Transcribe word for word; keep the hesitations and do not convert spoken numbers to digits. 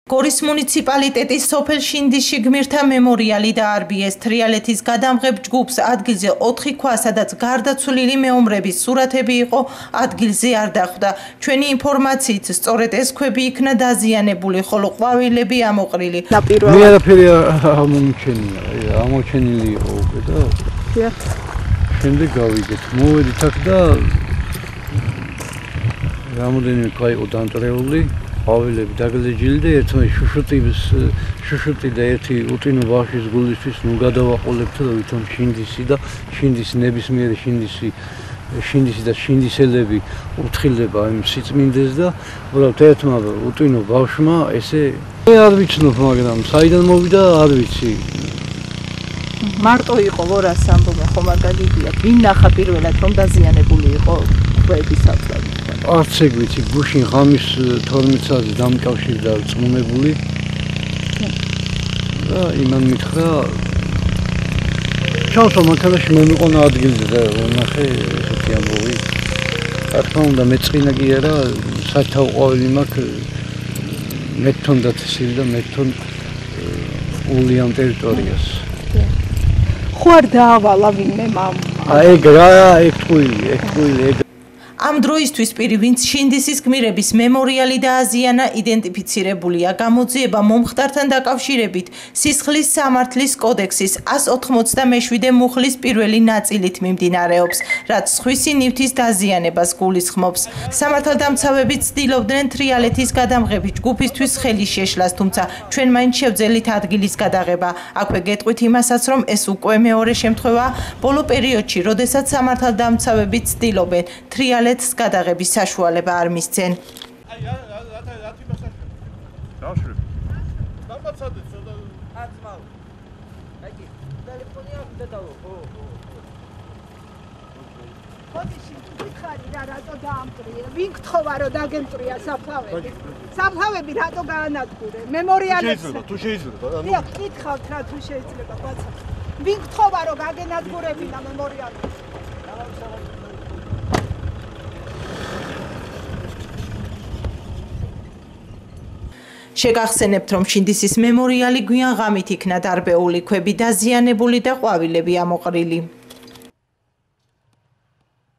გორის მუნიციპალიტეტის სოფელ შინდისში გმირთა მემორიალი დაარბიეს. თრიალეთის გადამღებ ჯგუფს ადგილზე ოთხი ქვა, სადაც გარდაცვლილი მეომრების სურათები იყო, ადგილზე არ დახვდა. ჩვენი ინფორმაციით, სწორედ ეს ქვები იქნა დაზიანებული, ხოლო ყვავილები ამოყრილი. მე არაფერი ამომჩენია, ამოჩენილი იყო უკვე და შემდეგ გავიგეთ. მოვედით აქ და რამოდენიმე ქვა იყო დამტრეული. ყვავილები დაგლეჯილი და ერთმანეთს შუშუტის შუშუტი და ერთი უტინო ბავშვის გულისთვის ნუ გადავაყოლებთ და ვითომ შინდისი და შინდისი ნებისმიერი შინდისი შინდისი და შინდისელები უთხრილება იმ სიწმინდეს და უბრალოდ ერთმა უტინო ბავშვმა ესე არ ვიცნობ, მაგრამ საიდან მოვიდა არ ვიცი. მარტო იყო ვორას ამბობა ხო მაგალითია, ვინ ნახა პირველად რომ დაზიანებული იყო ქვების საფლავი. არც ეგ ვიცი, გუშინ ღამის თორმეტ საათზე დამკავშირდა წმუნებული და იმან მითხრა ჩავსვა მანქანაში მე მიყონა ადგილზე და ვნახე ესეთი ამბოვი. რა თქმა უნდა მეწყინა კი არა, სათავ ყვავილი მაქვს მე თვითონ დაწესილი და მე თვითონ ული ამ ტერიტორიას. ხო არ დაავალა ვინმე მამ. ეგ რა, ეგ ტყუილი, ეგ ტყუილი, ეგ ამ დროისთვის პირი, ვინც შინდისის გმირების მემორიალი დააზიანა, იდენტიფიცირებულია. გამოძიება მომხდართან დაკავშირებით სისხლის სამართლის კოდექსის ას ოთხმოცდამეშვიდე მუხლის პირველი ნაწილით მიმდინარეობს, რაც სხვისი ნივთის დაზიანებას გულისხმობს. სამართალდამცავები ცდილობდნენ თრიალეთის გადამღები ჯგუფისთვის ხელის შეშლას, თუმცა ჩვენ მაინც შევძელით ადგილის გადაღება. აქვე გეტყვით იმასაც, რომ ეს უკვე მეორე შემთხვევაა ბოლო პერიოდში, როდესაც სამართალდამცავები ცდილობენ თრიალეთის გადაღების საშუალება არ მისცენ. ვინ გთხოვა რომ დაგემწრია საფლავები? საფლავები რატო გაანადგურე? მემორიალებს თუ შეიძლება, ანუ დიახ, გითხავთ რა თუ შეიძლება, ბაცა. ვინ გთხოვა რომ გაგენადგურებინა მემორიალებს? შეგახსენებთ, რომ შინდისის მემორიალი გვიან ღამით იქნა დარბეული, ქვები დაზიანებული და ყვავილები ამოყრილი.